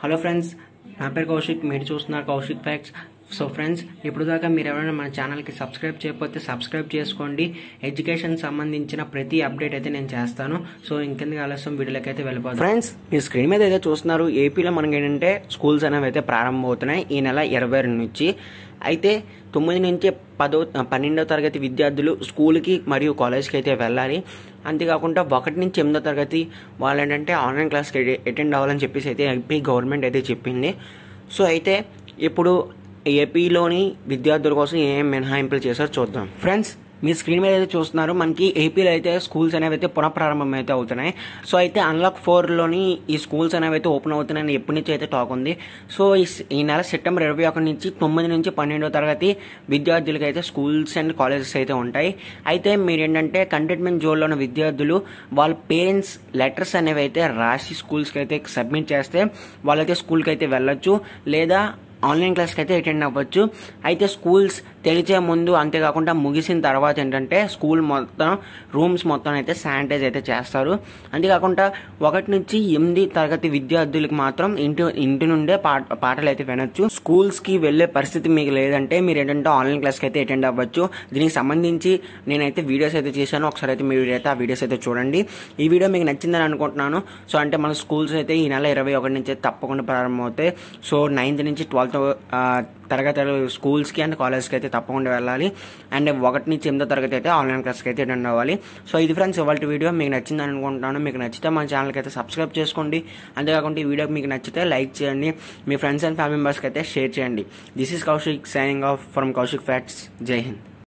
Hello friends, నా పేరు కౌశిక్. మీరు చూస్తున్నారు కౌశిక్ ఫ్యాక్ట్స్. సో ఫ్రెండ్స్, ఇప్పుడు దాకా మీరు ఎవరైనా మన ఛానల్కి సబ్స్క్రైబ్ చేయకపోతే సబ్స్క్రైబ్ చేసుకోండి. ఎడ్యుకేషన్ సంబంధించిన ప్రతి అప్డేట్ అయితే నేను చేస్తాను. సో ఇంకెందుకు ఆలస్యం, వీడియోలోకి అయితే వెళ్ళిపోతాం. ఫ్రెండ్స్, మీరు స్క్రీన్ మీద అయితే చూస్తున్నారు, ఏపీలో మనకి ఏంటంటే స్కూల్స్ అనేవి అయితే ప్రారంభమవుతున్నాయి ఈ నెల 22 నుంచి. అయితే 9 నుంచి 12వ తరగతి విద్యార్థులు స్కూల్కి మరియు కాలేజ్కి అయితే వెళ్ళాలి. అంతేకాకుండా 1 నుంచి 8వ తరగతి వాళ్ళు ఏంటంటే ఆన్లైన్ క్లాస్కి అటెండ్ అవ్వాలని చెప్పేసి అయితే ఏపీ గవర్నమెంట్ అయితే చెప్పింది. సో అయితే ఇప్పుడు ఏపీలోని విద్యార్థుల కోసం ఏం మినహాయింపులు చేశారో చూద్దాం. ఫ్రెండ్స్, మీ స్క్రీన్ మీద అయితే చూస్తున్నారు, మనకి ఏపీలో అయితే స్కూల్స్ అనేవి అయితే పునఃప్రారంభం అయితే అవుతున్నాయి. సో అయితే అన్లాక్ 4లోని ఈ స్కూల్స్ అనేవి అయితే ఓపెన్ అవుతున్నాయని ఎప్పటి నుంచి అయితే టాక్ ఉంది. సో ఈ నెల సెప్టెంబర్ 21 నుంచి 9 నుంచి 12వ తరగతి విద్యార్థులకి అయితే స్కూల్స్ అండ్ కాలేజెస్ అయితే ఉంటాయి. అయితే మీరు ఏంటంటే కంటైన్మెంట్ జోన్లో ఉన్న విద్యార్థులు వాళ్ళ పేరెంట్స్ లెటర్స్ అనేవి అయితే రాసి స్కూల్స్కి అయితే సబ్మిట్ చేస్తే వాళ్ళైతే స్కూల్కి అయితే వెళ్ళొచ్చు, లేదా ఆన్లైన్ క్లాస్కి అయితే అటెండ్ అవ్వచ్చు. అయితే స్కూల్స్ తెరిచే ముందు, అంతేకాకుండా ముగిసిన తర్వాత ఏంటంటే స్కూల్ మొత్తం రూమ్స్ మొత్తం అయితే శానిటైజ్ అయితే చేస్తారు. అంతేకాకుండా 1 నుంచి 8 తరగతి విద్యార్థులకు మాత్రం ఇంటి నుండే పాటలు అయితే వినొచ్చు. స్కూల్స్కి వెళ్ళే పరిస్థితి మీకు లేదంటే మీరు ఏంటంటే ఆన్లైన్ క్లాస్కి అయితే అటెండ్ అవ్వచ్చు. దీనికి సంబంధించి నేనైతే వీడియోస్ అయితే చేశాను, ఒకసారి అయితే మీరు అయితే ఆ వీడియోస్ అయితే చూడండి. ఈ వీడియో మీకు నచ్చిందని అనుకుంటున్నాను. సో అంటే మన స్కూల్స్ అయితే ఈ నెల 21 నుంచి తప్పకుండా ప్రారంభమవుతాయి. సో 9th నుంచి 12th తరగతి స్కూల్స్కి అండ్ కాలేజ్కి అయితే తప్పకుండా వెళ్ళాలి. అండ్ 1 నుంచి 8వ తరగతి అయితే ఆన్లైన్ క్లాస్కి అయితే అటెండ్ అవ్వాలి. సో ఇది ఫ్రెండ్స్ ఇవాళ వీడియో. మీకు నచ్చిందని అనుకుంటున్నాను. మీకు నచ్చితే మన ఛానల్కి అయితే సబ్స్క్రైబ్ చేసుకోండి. అంతేకాకుండా ఈ వీడియో మీకు నచ్చితే లైక్ చేయండి, మీ ఫ్రెండ్స్ అండ్ ఫ్యామిలీ మెంబర్స్కి అయితే షేర్ చేయండి. This is Kaushik signing off from Kaushik facts. జై హింద్.